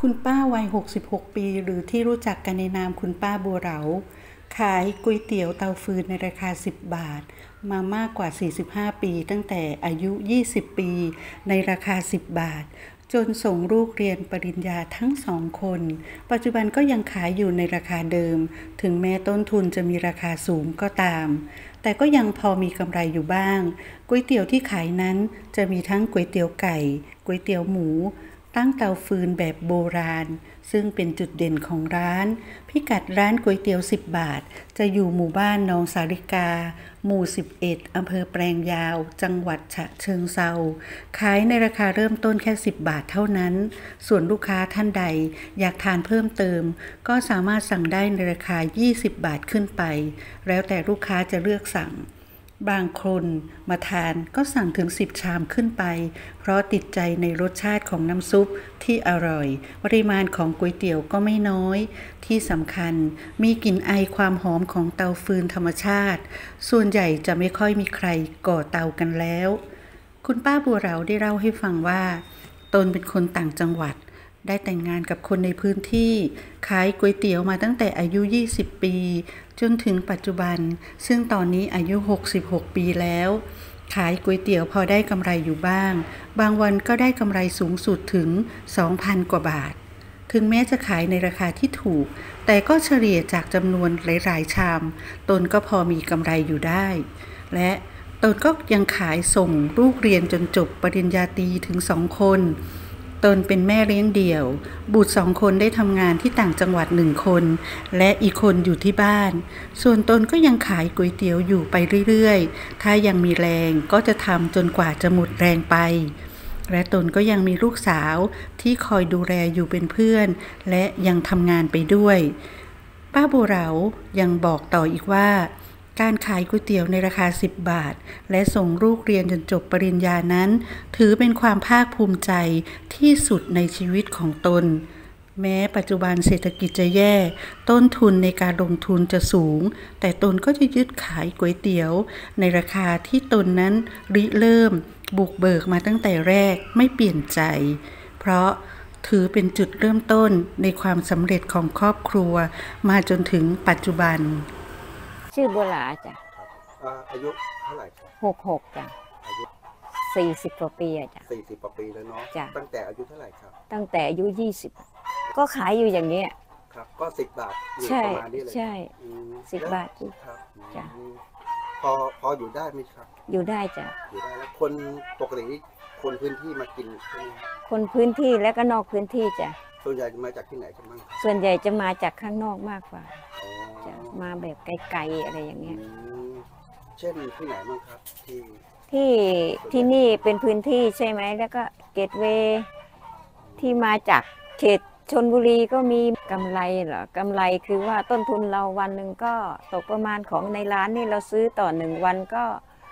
คุณป้าวัย66ปีหรือที่รู้จักกันในนามคุณป้าบัวเหลาขายก๋วยเตี๋ยวเตาฟืนในราคา10 บาทมามากกว่า45ปีตั้งแต่อายุ20ปีในราคา10 บาทจนส่งลูกเรียนปริญญาทั้ง2 คนปัจจุบันก็ยังขายอยู่ในราคาเดิมถึงแม้ต้นทุนจะมีราคาสูงก็ตามแต่ก็ยังพอมีกำไรอยู่บ้างก๋วยเตี๋ยวที่ขายนั้นจะมีทั้งก๋วยเตี๋ยวไก่ก๋วยเตี๋ยวหมูตั้งเตาฟืนแบบโบราณซึ่งเป็นจุดเด่นของร้านพิกัดร้านก๋วยเตี๋ยว10 บาทจะอยู่หมู่บ้านหนองสาริกาหมู่11อำเภอแปลงยาวจังหวัดฉะเชิงเทราขายในราคาเริ่มต้นแค่10 บาทเท่านั้นส่วนลูกค้าท่านใดอยากทานเพิ่มเติมก็สามารถสั่งได้ในราคา20 บาทขึ้นไปแล้วแต่ลูกค้าจะเลือกสั่งบางคนมาทานก็สั่งถึง10 ชามขึ้นไปเพราะติดใจในรสชาติของน้ำซุปที่อร่อยปริมาณของก๋วยเตี๋ยวก็ไม่น้อยที่สำคัญมีกลิ่นไอความหอมของเตาฟืนธรรมชาติส่วนใหญ่จะไม่ค่อยมีใครก่อเตากันแล้วคุณป้าบัวเหลาได้เล่าให้ฟังว่าตนเป็นคนต่างจังหวัดได้แต่งงานกับคนในพื้นที่ขายก๋วยเตี๋ยวมาตั้งแต่อายุ20ปีจนถึงปัจจุบันซึ่งตอนนี้อายุ66ปีแล้วขายก๋วยเตี๋ยวพอได้กำไรอยู่บ้างบางวันก็ได้กำไรสูงสุดถึง 2,000 กว่าบาทถึงแม้จะขายในราคาที่ถูกแต่ก็เฉลี่ยจากจำนวนหลายๆชามตนก็พอมีกำไรอยู่ได้และตนก็ยังขายส่งลูกเรียนจนจบปริญญาตรีถึง2 คนตนเป็นแม่เลี้ยงเดี่ยวบุตร2 คนได้ทำงานที่ต่างจังหวัด1 คนและอีกคนอยู่ที่บ้านส่วนตนก็ยังขายก๋วยเตี๋ยวอยู่ไปเรื่อยๆถ้ายังมีแรงก็จะทำจนกว่าจะหมดแรงไปและตนก็ยังมีลูกสาวที่คอยดูแลอยู่เป็นเพื่อนและยังทำงานไปด้วยป้าบัวเหลายังบอกต่ออีกว่าการขายก๋วยเตี๋ยวในราคา10 บาทและส่งลูกเรียนจนจบปริญญานั้นถือเป็นความภาคภูมิใจที่สุดในชีวิตของตนแม้ปัจจุบันเศรษฐกิจจะแย่ต้นทุนในการลงทุนจะสูงแต่ตนก็จะยึดขายก๋วยเตี๋ยวในราคาที่ตนนั้นริเริ่มบุกเบิกมาตั้งแต่แรกไม่เปลี่ยนใจเพราะถือเป็นจุดเริ่มต้นในความสำเร็จของครอบครัวมาจนถึงปัจจุบันชื่อบัวหลาจ้ะอายุเท่าไหร่ครับ 66จ้ะอายุ 40 กว่าปีจ้ะ 40 กว่าปีแล้วเนาะตั้งแต่อายุเท่าไหร่ครับตั้งแต่อายุ20ก็ขายอยู่อย่างเงี้ยครับก็10 บาทอยู่ประมาณนี้เลยใช่10 บาทครับจ้ะพออยู่ได้ไหมครับอยู่ได้จ้ะอยู่ได้แล้วคนปกติคนพื้นที่มากินใช่ไหมคนพื้นที่และก็นอกพื้นที่จ้ะส่วนใหญ่จะมาจากที่ไหนกันบ้างส่วนใหญ่จะมาจากข้างนอกมากกว่าจะมาแบบไกลๆอะไรอย่างเงี้ยเช่นที่ไหนบ้างครับที่นี่เป็นพื้นที่ใช่ไหมแล้วก็เกตเวย์ที่มาจากเขตชลบุรีก็มีกำไรเหรอกำไรคือว่าต้นทุนเราวันหนึ่งก็ตกประมาณของในร้านนี่เราซื้อต่อ1 วันก็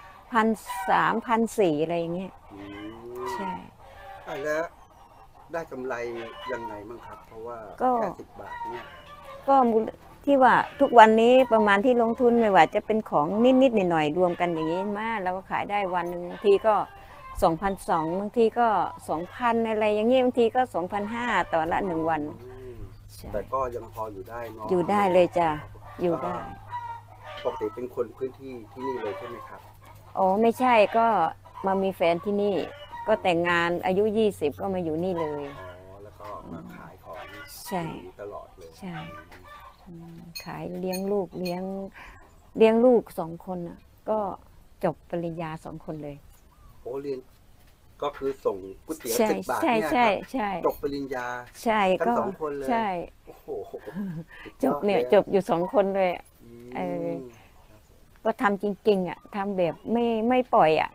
1,300 1,400อะไรอย่างเงี้ยใช่แล้วได้กำไรยังไงบ้างครับเพราะว่าแค่10 บาทเนี่ยก็ที่ว่าทุกวันนี้ประมาณที่ลงทุนไม่ว่าจะเป็นของนิดๆหน่อยๆรวมกันอย่างนี้มาแล้วก็ขายได้วันหนึ่งบางทีก็2,200บางทีก็2,000อะไรอย่างเงี้ยบางทีก็2,500ต่อละ1 วันแต่ก็ยังพออยู่ได้เนาะอยู่ได้เลยจ้ะอยู่ได้ปกติเป็นคนพื้นที่ที่นี่เลยใช่ไหมครับอ๋อไม่ใช่ก็มามีแฟนที่นี่ก็แต่งงานอายุ20ก็มาอยู่นี่เลยแล้วก็มาขายของใช่ตลอดเลยใช่ขายเลี้ยงลูกเลี้ยงลูก2 คนน่ะก็จบปริญญา2 คนเลยโอ้เรียนก็คือส่งก๋วยเตี๋ยว10 บาทเนี่ยจบปริญญาใช่ก็2 คนเลยใช่โอ้โหจบอยู่2 คนเลยก็ทำจริงๆอ่ะทำแบบไม่ปล่อยอ่ะ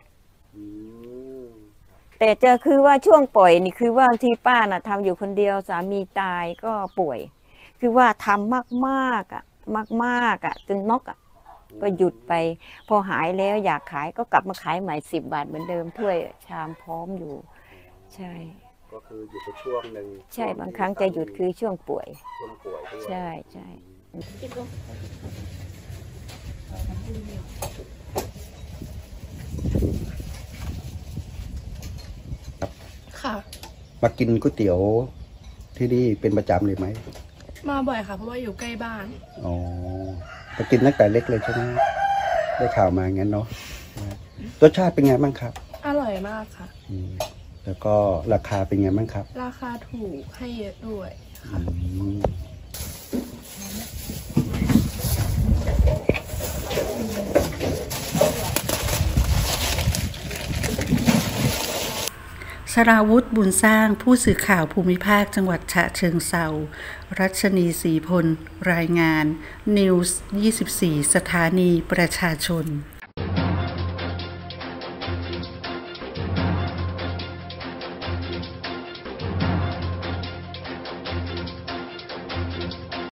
แต่เจอคือว่าช่วงปล่อยนี่คือว่าที่ป้าน่ะทำอยู่คนเดียวสามีตายก็ป่วยคือว่าทำมากๆอ่ะจนน็อกอ่ะก็หยุดไปพอหายแล้วอยากขายก็กลับมาขายใหม่10 บาทเหมือนเดิมถ้วยชามพร้อมอยู่ใช่ก็คือหยุดไปช่วงหนึ่งใช่บางครั้งจะหยุดคือช่วงป่วยใช่ค่ะมากินก๋วยเตี๋ยวที่นี่เป็นประจำเลยไหมมาบ่อยค่ะเพราะว่าอยู่ใกล้บ้านอ๋อไปกินตั้งแต่เล็กเลยใช่ไหมได้ข่าวมางั้นเนาะรสชาติเป็นไงบ้างครับอร่อยมากค่ะแล้วก็ราคาเป็นไงบ้างครับราคาถูกให้เยอะด้วยค่ะสราวุธบุญสร้างผู้สื่อข่าวภูมิภาคจังหวัดฉะเชิงเทรารัชนีศรีพลรายงาน News 24 สถานีประชาชน